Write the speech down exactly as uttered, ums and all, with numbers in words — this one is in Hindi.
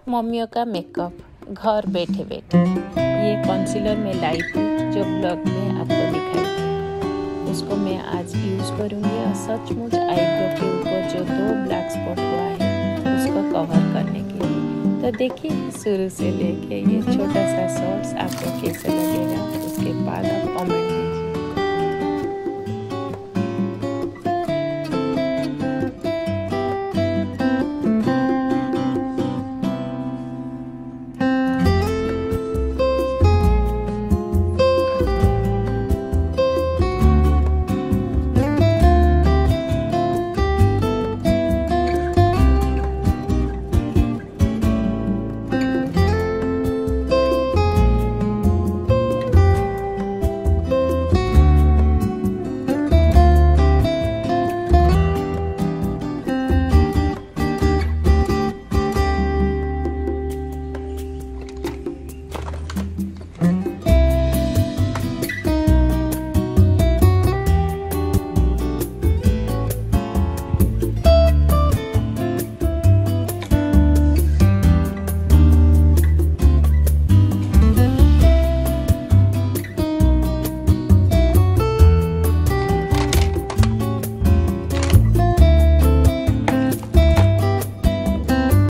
मम्मियों का मेकअप घर बैठे बैठे। ये कंसीलर में लाई थी जो ब्लॉग में आपको दिखाई थी, उसको मैं आज यूज़ करूँगी और सचमुच आईब्रो के ऊपर जो दो ब्लैक स्पॉट हुआ है उसको कवर करने के लिए। तो देखिए शुरू से लेके ये छोटा सा शॉर्ट्स आपको कैसे लगेगा, उसके बाद आप कमेंट